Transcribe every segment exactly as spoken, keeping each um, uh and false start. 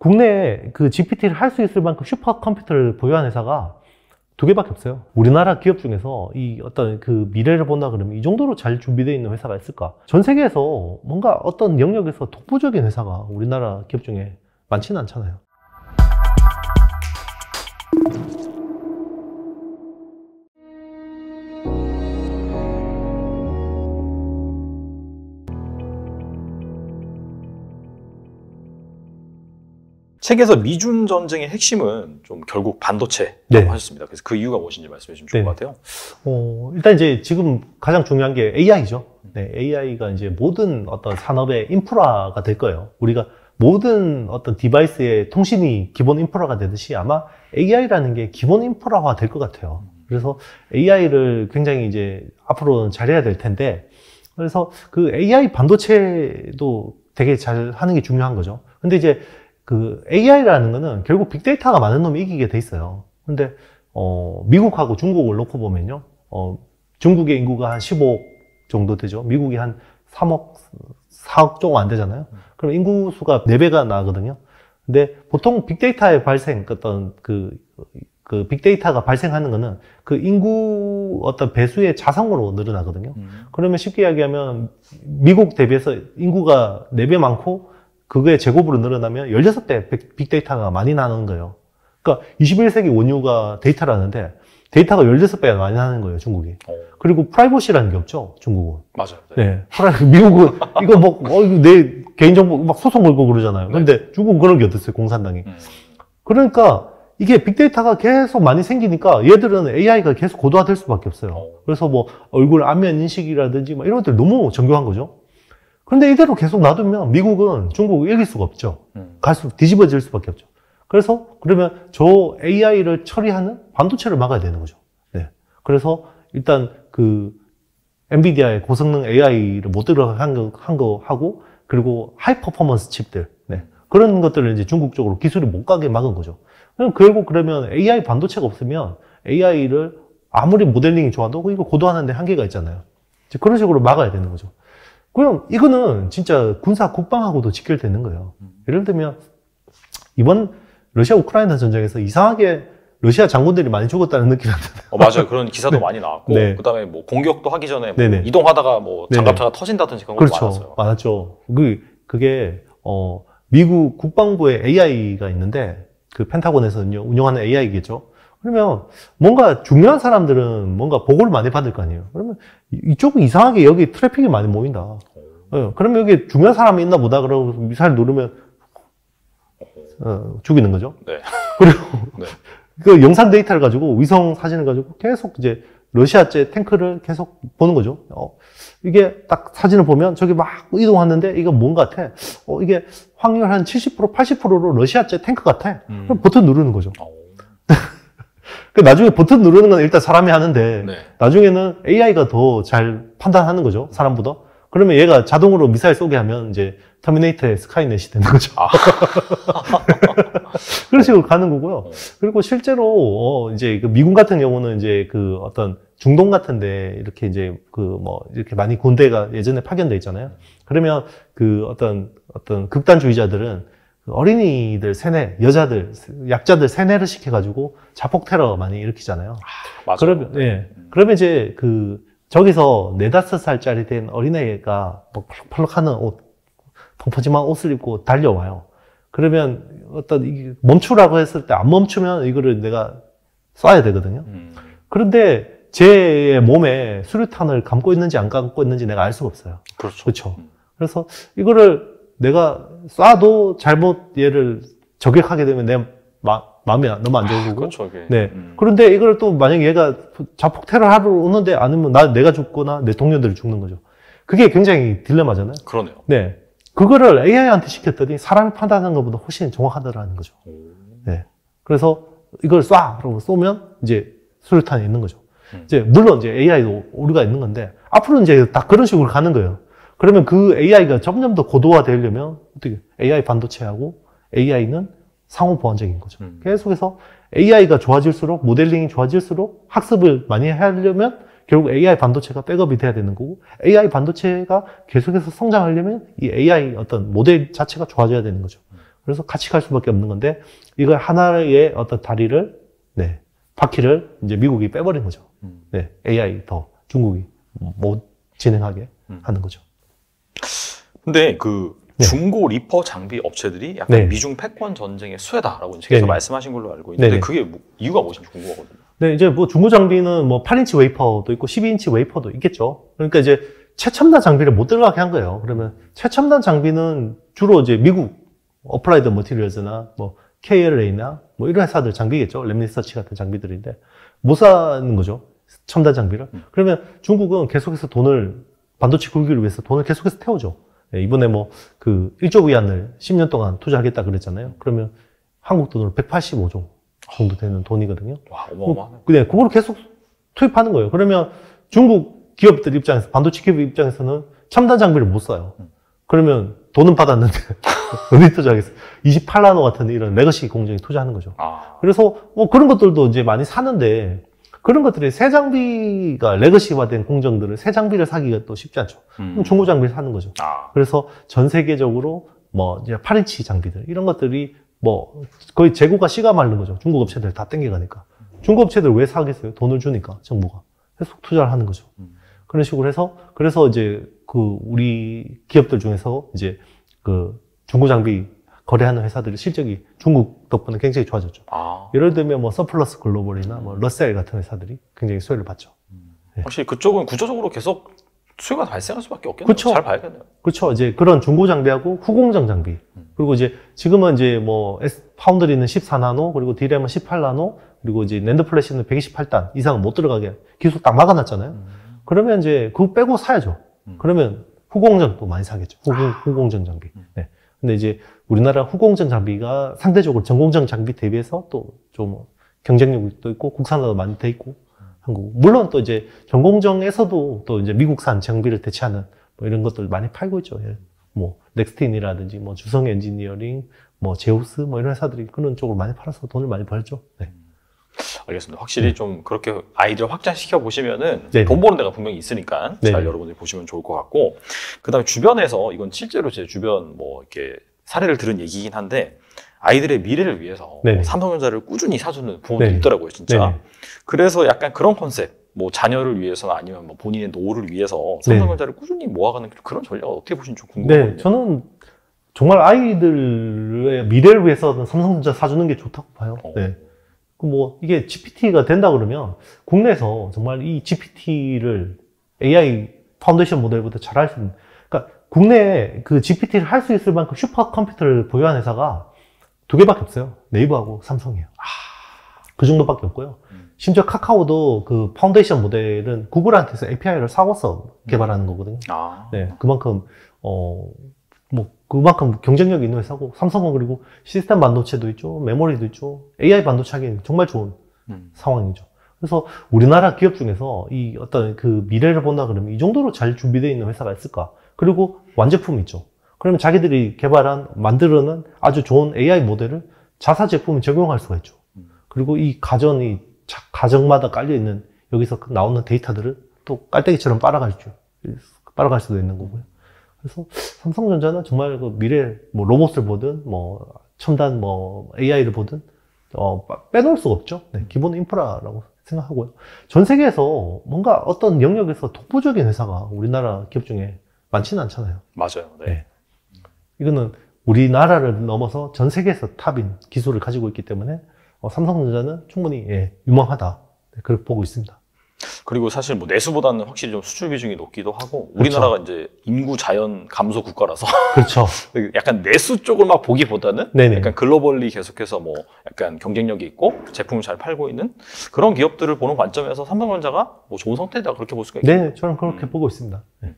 국내에 그 지피티를 할 수 있을 만큼 슈퍼컴퓨터를 보유한 회사가 두 개밖에 없어요. 우리나라 기업 중에서 이 어떤 그 미래를 본다 그러면 이 정도로 잘 준비되어 있는 회사가 있을까? 전 세계에서 뭔가 어떤 영역에서 독보적인 회사가 우리나라 기업 중에 많지는 않잖아요. 책에서 미중 전쟁의 핵심은 좀 결국 반도체라고 네. 하셨습니다. 그래서 그 이유가 무엇인지 말씀해 주시면 좋을 네. 것 같아요. 어, 일단 이제 지금 가장 중요한 게 에이아이죠. 네, 에이아이가 이제 모든 어떤 산업의 인프라가 될 거예요. 우리가 모든 어떤 디바이스의 통신이 기본 인프라가 되듯이 아마 에이아이라는 게 기본 인프라화 될 것 같아요. 그래서 에이아이를 굉장히 이제 앞으로는 잘해야 될 텐데, 그래서 그 에이아이 반도체도 되게 잘 하는 게 중요한 거죠. 근데 이제 그 에이아이라는 거는 결국 빅데이터가 많은 놈이 이기게 돼 있어요. 근데 어 미국하고 중국을 놓고 보면요, 어 중국의 인구가 한 십오억 정도 되죠. 미국이 한 삼억, 사억 조금 안 되잖아요. 그럼 인구 수가 네 배가 나거든요. 근데 보통 빅데이터의 발생, 어떤 그, 그 빅데이터가 발생하는 거는 그 인구 어떤 배수의 자성으로 늘어나거든요. 음. 그러면 쉽게 이야기하면 미국 대비해서 인구가 네 배 많고 그거의 제곱으로 늘어나면 열여섯 배 빅데이터가 많이 나는 거예요. 그러니까 이십일 세기 원유가 데이터라는데 데이터가 열여섯 배가 많이 나는 거예요, 중국이. 오. 그리고 프라이버시라는 게 없죠, 중국은. 맞아요. 네. 네. 미국은 이거 뭐, 어, 내 개인정보 막 소송 걸고 그러잖아요. 근데 네. 중국은 그런 게 어땠어요, 공산당이. 음. 그러니까 이게 빅데이터가 계속 많이 생기니까 얘들은 에이아이가 계속 고도화될 수밖에 없어요. 오. 그래서 뭐 얼굴 안면 인식이라든지 뭐 이런 것들 너무 정교한 거죠. 그런데 이대로 계속 놔두면 미국은 중국을 이길 수가 없죠. 음. 갈수록 뒤집어질 수밖에 없죠. 그래서 그러면 저 에이아이를 처리하는 반도체를 막아야 되는 거죠. 네. 그래서 일단 그 엔비디아의 고성능 에이아이를 못 들어간 거, 한 거 하고, 그리고 하이 퍼포먼스 칩들, 네. 그런 것들을 이제 중국 쪽으로 기술이 못 가게 막은 거죠. 그럼 결국 그러면 에이아이 반도체가 없으면 에이아이를 아무리 모델링이 좋아도 이거 고도화하는데 한계가 있잖아요. 이제 그런 식으로 막아야 되는 거죠. 그럼 이거는 진짜 군사 국방하고도 직결되는 거예요. 예를 들면 이번 러시아 우크라이나 전쟁에서 이상하게 러시아 장군들이 많이 죽었다는 느낌이 듭니다. 어, 맞아요. 그런 기사도 네. 많이 나왔고, 네. 그다음에 뭐 공격도 하기 전에 뭐 이동하다가 뭐 장갑차가 네네. 터진다든지 그런 것도 그렇죠. 많았어요. 많았죠. 그 그게 어 미국 국방부의 에이아이가 있는데 그 펜타곤에서 운영하는 에이아이겠죠. 그러면 뭔가 중요한 사람들은 뭔가 보고를 많이 받을 거 아니에요. 그러면 이쪽은 이상하게 여기 트래픽이 많이 모인다. 네. 그러면 여기 중요한 사람이 있나 보다. 그러고 미사일 누르면 어, 죽이는 거죠. 네. 그리고 네. 그 영상 데이터를 가지고 위성 사진을 가지고 계속 이제 러시아제 탱크를 계속 보는 거죠. 어, 이게 딱 사진을 보면 저기 막 이동하는데 이거 뭔 같아? 어, 이게 확률 한 칠십 퍼센트, 팔십 퍼센트로 러시아제 탱크 같아. 음. 그럼 버튼 누르는 거죠. 그 나중에 버튼 누르는 건 일단 사람이 하는데 네. 나중에는 에이아이가 더 잘 판단하는 거죠, 사람보다. 그러면 얘가 자동으로 미사일 쏘게 하면 이제 터미네이터의 스카이넷이 되는 거죠. 아. 그런 식으로 가는 거고요. 그리고 실제로 어 이제 그 미군 같은 경우는 이제 그 어떤 중동 같은데 이렇게 이제 그 뭐 이렇게 많이 군대가 예전에 파견돼 있잖아요. 그러면 그 어떤 어떤 극단주의자들은 어린이들 세뇌, 여자들, 약자들 세뇌를 시켜가지고 자폭 테러 많이 일으키잖아요. 아, 맞아요. 그러면, 예. 음. 그러면 이제 그, 저기서 네다섯 살짜리 된 어린애가 뭐 펄럭펄럭 하는 옷, 펑퍼짐한 옷을 입고 달려와요. 그러면 어떤, 이게 멈추라고 했을 때 안 멈추면 이거를 내가 쏴야 되거든요. 음. 그런데 제 몸에 수류탄을 감고 있는지 안 감고 있는지 내가 알 수가 없어요. 그렇죠. 그렇죠. 음. 그래서 이거를 내가 쏴도 잘못 얘를 저격하게 되면 내 마, 마음이 너무 안 좋은 거고. 그렇죠, 이게. 네. 음. 그런데 이걸 또 만약에 얘가 자폭 테러 하러 오는데 아니면 나, 내가 죽거나 내 동료들이 죽는 거죠. 그게 굉장히 딜레마잖아요. 그러네요. 네. 그거를 에이아이한테 시켰더니 사람이 판단하는 것보다 훨씬 정확하더라는 거죠. 오. 네. 그래서 이걸 쏴! 그러고 쏘면 이제 수류탄이 있는 거죠. 음. 이제 물론 이제 에이아이도 오류가 있는 건데 앞으로 이제 다 그런 식으로 가는 거예요. 그러면 그 에이아이가 점점 더 고도화 되려면 어떻게 에이아이 반도체하고 에이아이는 상호 보완적인 거죠. 음. 계속해서 에이아이가 좋아질수록 모델링이 좋아질수록 학습을 많이 하려면 결국 에이아이 반도체가 백업이 돼야 되는 거고 에이아이 반도체가 계속해서 성장하려면 이 에이아이 어떤 모델 자체가 좋아져야 되는 거죠. 그래서 같이 갈 수밖에 없는 건데, 이걸 하나의 어떤 다리를, 네, 바퀴를 이제 미국이 빼버린 거죠. 음. 네, 에이아이 더 중국이 못 진행하게 음. 하는 거죠. 근데 그 네. 중고 리퍼 장비 업체들이 약간 네. 미중 패권 전쟁의 수혜다라고 계속 네네. 말씀하신 걸로 알고 있는데 네네. 그게 뭐 이유가 무엇인지 궁금하거든요. 네, 이제 뭐 중고 장비는 뭐 팔 인치 웨이퍼도 있고 십이 인치 웨이퍼도 있겠죠. 그러니까 이제 최첨단 장비를 못 들어가게 한 거예요. 그러면 최첨단 장비는 주로 이제 미국 어플라이드 머티리얼즈나 뭐 케이엘에이나 뭐 이런 회사들 장비겠죠. 랩리서치 같은 장비들인데 못 사는 거죠. 첨단 장비를. 음. 그러면 중국은 계속해서 돈을 반도체 굴기를 위해서 돈을 계속해서 태우죠. 네, 이번에 뭐 그 일조 위안을 십 년 동안 투자하겠다 그랬잖아요. 그러면 한국 돈으로 백팔십오조 정도 되는 돈이거든요. 와, 어마어마하네. 네, 그걸 계속 투입하는 거예요. 그러면 중국 기업들 입장에서, 반도체 기업 입장에서는 첨단 장비를 못 사요. 그러면 돈은 받았는데 어디 투자하겠어요? 이십팔 나노 같은 이런 레거시 공정에 투자하는 거죠. 아, 그래서 뭐 그런 것들도 이제 많이 사는데, 그런 것들이 새 장비가 레거시화된 공정들은 새 장비를 사기가 또 쉽지 않죠. 음. 그럼 중고 장비를 사는 거죠. 아, 그래서 전 세계적으로 뭐 이제 팔 인치 장비들 이런 것들이 뭐 거의 재고가 씨가 마른 거죠. 중국 업체들 다 땡겨가니까. 중국 업체들 왜 사겠어요? 돈을 주니까 정부가 계속 투자를 하는 거죠. 음. 그런 식으로 해서 그래서 이제 그 우리 기업들 중에서 이제 그 중고 장비 거래하는 회사들의 실적이 중국 덕분에 굉장히 좋아졌죠. 아. 예를 들면 뭐 서플러스 글로벌이나 뭐 러셀 같은 회사들이 굉장히 수혜를 받죠. 확실히 그쪽은 구조적으로 계속 수요가 발생할 수밖에 없겠네요. 그쵸. 잘 봐야겠네요. 그렇죠. 이제 그런 중고 장비하고 후공정 장비. 그리고 이제 지금은 이제 뭐 파운드리는 십사 나노, 그리고 디램은 십팔 나노, 그리고 이제 낸드 플래시는 백이십팔 단 이상은 못 들어가게 기술 딱 막아놨잖아요. 음. 그러면 이제 그거 빼고 사야죠. 음. 그러면 후공정 또 많이 사겠죠. 후공, 후공정 장비. 네. 근데 이제 우리나라 후공정 장비가 상대적으로 전공정 장비 대비해서 또 좀 경쟁력도 있고 국산화도 많이 돼 있고 한국. 물론 또 이제 전공정에서도 또 이제 미국산 장비를 대체하는 뭐 이런 것들 많이 팔고 있죠. 예. 뭐 넥스틴이라든지 뭐 주성 엔지니어링, 뭐 제우스 뭐 이런 회사들이 그런 쪽으로 많이 팔아서 돈을 많이 벌죠. 네. 알겠습니다. 확실히 네. 좀 그렇게 아이디어 확장시켜 보시면은 네. 돈 버는 데가 분명히 있으니까 네. 잘 여러분들이 보시면 좋을 것 같고, 그 다음에 주변에서 이건 실제로 제 주변 뭐 이렇게 사례를 들은 얘기긴 한데, 아이들의 미래를 위해서 네네. 삼성전자를 꾸준히 사주는 부모들이 네네. 있더라고요, 진짜. 네네. 그래서 약간 그런 컨셉, 뭐 자녀를 위해서나 아니면 뭐 본인의 노후를 위해서 삼성전자를 꾸준히 모아가는 그런 전략을 어떻게 보시는지 좀 궁금해요. 네, 저는 정말 아이들의 미래를 위해서는 삼성전자 사주는 게 좋다고 봐요. 어. 네. 그 뭐 이게 지피티가 된다 그러면 국내에서 정말 이 지피티를 에이아이 파운데이션 모델보다 잘할 수 있는, 그러니까 국내에 그 지피티를 할 수 있을 만큼 슈퍼컴퓨터를 보유한 회사가 두 개밖에 없어요. 네이버하고 삼성이에요. 아, 그 정도밖에 없고요. 음. 심지어 카카오도 그 파운데이션 모델은 구글한테서 에이피아이를 사고서 개발하는 거거든요. 아, 네, 그만큼 어, 뭐 그만큼 경쟁력이 있는 회사고, 삼성은 그리고 시스템 반도체도 있죠, 메모리도 있죠, 에이아이 반도체 하기엔 정말 좋은 음. 상황이죠. 그래서 우리나라 기업 중에서 이 어떤 그 미래를 본다 그러면 이 정도로 잘 준비되어 있는 회사가 있을까? 그리고 완제품이 있죠. 그러면 자기들이 개발한, 만들어낸 아주 좋은 에이아이 모델을 자사 제품에 적용할 수가 있죠. 그리고 이 가전이, 가정마다 깔려있는 여기서 나오는 데이터들을 또 깔때기처럼 빨아갈 수, 빨아갈 수도 있는 거고요. 그래서 삼성전자는 정말 그 미래, 뭐 로봇을 보든, 뭐 첨단 뭐 에이아이를 보든, 어, 빼놓을 수가 없죠. 네, 기본 인프라라고 생각하고요. 전 세계에서 뭔가 어떤 영역에서 독보적인 회사가 우리나라 기업 중에 많지는 않잖아요. 맞아요. 네. 네. 이거는 우리나라를 넘어서 전 세계에서 탑인 기술을 가지고 있기 때문에 어, 삼성전자는 충분히 예, 유망하다. 네, 그렇게 보고 있습니다. 그리고 사실 뭐 내수보다는 확실히 좀 수출 비중이 높기도 하고, 우리나라가 그렇죠. 이제 인구 자연 감소 국가라서 그렇죠. 약간 내수 쪽을 막 보기보다는 네네. 약간 글로벌리 계속해서 뭐 약간 경쟁력이 있고 제품을 잘 팔고 있는 그런 기업들을 보는 관점에서 삼성전자가 뭐 좋은 선택이다, 그렇게 볼 수가 있겠네요. 네, 저는 그렇게 음. 보고 있습니다. 네.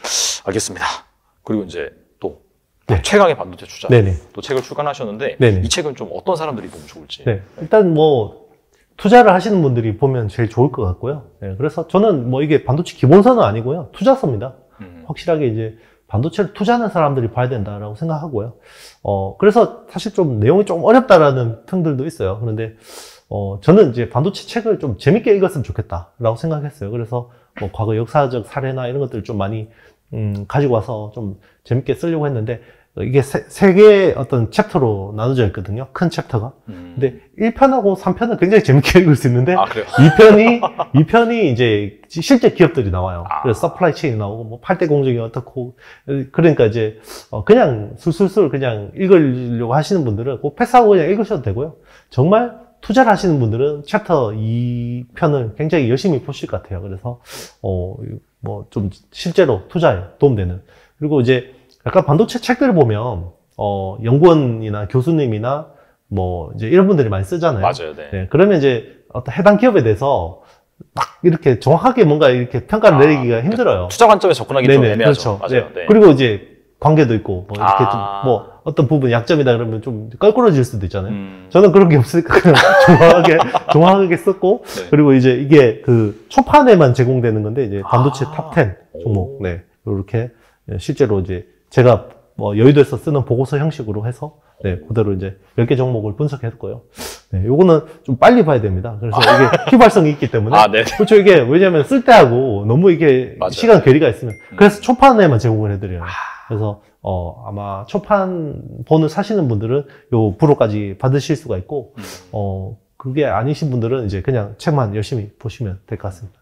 알겠습니다. 그리고 이제 또 네. 최강의 반도체 투자, 네네. 또 책을 출간하셨는데, 네네. 이 책은 좀 어떤 사람들이 보면 좋을지. 네. 일단 뭐 투자를 하시는 분들이 보면 제일 좋을 것 같고요. 네, 그래서 저는 뭐 이게 반도체 기본서는 아니고요. 투자서입니다. 음. 확실하게 이제 반도체를 투자하는 사람들이 봐야 된다라고 생각하고요. 어, 그래서 사실 좀 내용이 좀 어렵다라는 평들도 있어요. 그런데, 어, 저는 이제 반도체 책을 좀 재밌게 읽었으면 좋겠다라고 생각했어요. 그래서 뭐 과거 역사적 사례나 이런 것들을 좀 많이, 음, 가지고 와서 좀 재밌게 쓰려고 했는데, 이게 세, 세 개의 어떤 챕터로 나눠져 있거든요. 큰 챕터가. 음. 근데 일 편하고 삼 편은 굉장히 재밌게 읽을 수 있는데, 아, 그래요? 이 편이, 이 편이 이제 실제 기업들이 나와요. 아. 그래서 서플라이 체인이 나오고, 뭐, 팔 대 공정이 어떻고, 그러니까 이제, 어, 그냥 술술술 그냥 읽으려고 하시는 분들은 꼭 패스하고 그냥 읽으셔도 되고요. 정말 투자를 하시는 분들은 챕터 이 편을 굉장히 열심히 보실 것 같아요. 그래서, 어, 뭐, 좀 실제로 투자에 도움되는. 그리고 이제, 약간 반도체 책들을 보면, 어, 연구원이나 교수님이나, 뭐, 이제 이런 분들이 많이 쓰잖아요. 맞아요. 네. 네, 그러면 이제 어떤 해당 기업에 대해서 막 이렇게 정확하게 뭔가 이렇게 평가를 아, 내리기가 힘들어요. 투자 관점에 접근하기 좀 네네, 애매하죠. 그렇죠. 맞아요. 네. 네. 그리고 이제 관계도 있고, 뭐 이렇게 아. 좀, 뭐, 어떤 부분 약점이다 그러면 좀 껄끄러질 수도 있잖아요. 음. 저는 그런 게 없으니까 그냥 정확하게, 정확하게 썼고, 네. 그리고 이제 이게 그 초판에만 제공되는 건데, 이제 반도체 아. 탑 텐 종목, 오. 네. 이렇게 실제로 이제 제가 뭐 여의도에서 쓰는 보고서 형식으로 해서, 네, 그대로 이제 열 개 종목을 분석했고요. 네, 요거는 좀 빨리 봐야 됩니다. 그래서 이게 휘발성이 있기 때문에. 아, 네. 그렇죠. 이게 왜냐면 쓸 때하고 너무 이게 맞아요. 시간 괴리가 있으면. 음. 그래서 초판에만 제공을 해드려요. 그래서, 어, 아마 초판 본을 사시는 분들은 요 불호까지 받으실 수가 있고, 음. 어, 그게 아니신 분들은 이제 그냥 책만 열심히 보시면 될 것 같습니다.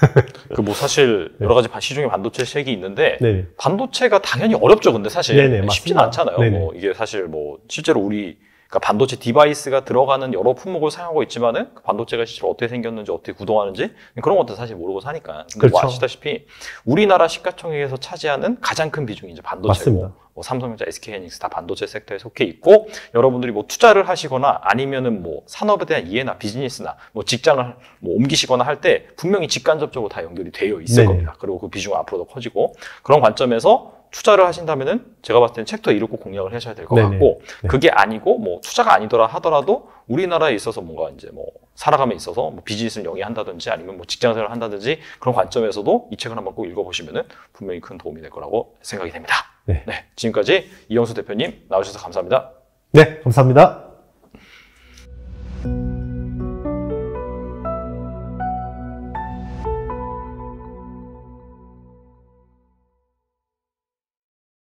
그 뭐 사실 네. 여러 가지 시중에 반도체 색이 있는데 네네. 반도체가 당연히 어렵죠. 근데 사실 네네, 쉽지는 맞습니다. 않잖아요. 네네. 뭐 이게 사실 뭐 실제로 우리 그러니까 반도체 디바이스가 들어가는 여러 품목을 사용하고 있지만은 그 반도체가 실제로 어떻게 생겼는지 어떻게 구동하는지 그런 것도 사실 모르고 사니까. 근데 뭐 그렇죠. 아시다시피 우리나라 시가총액에서 차지하는 가장 큰 비중이 이제 반도체고. 맞습니다. 뭐 삼성전자, 에스케이하이닉스 다 반도체 섹터에 속해 있고 여러분들이 뭐 투자를 하시거나 아니면은 뭐 산업에 대한 이해나 비즈니스나 뭐 직장을 뭐 옮기시거나 할 때 분명히 직간접적으로 다 연결이 되어 있을 네네. 겁니다. 그리고 그 비중은 앞으로도 커지고 그런 관점에서 투자를 하신다면은 제가 봤을 때는 챕터 이를 꼭 공략을 하셔야 될 것 네네. 같고 네. 그게 아니고 뭐 투자가 아니더라 하더라도 우리나라에 있어서 뭔가 이제 뭐 살아감에 있어서 뭐 비즈니스를 영위한다든지 아니면 뭐 직장 생활을 한다든지 그런 관점에서도 이 책을 한번 꼭 읽어보시면은 분명히 큰 도움이 될 거라고 생각이 됩니다. 네. 네, 지금까지 이영수 대표님 나오셔서 감사합니다. 네, 감사합니다.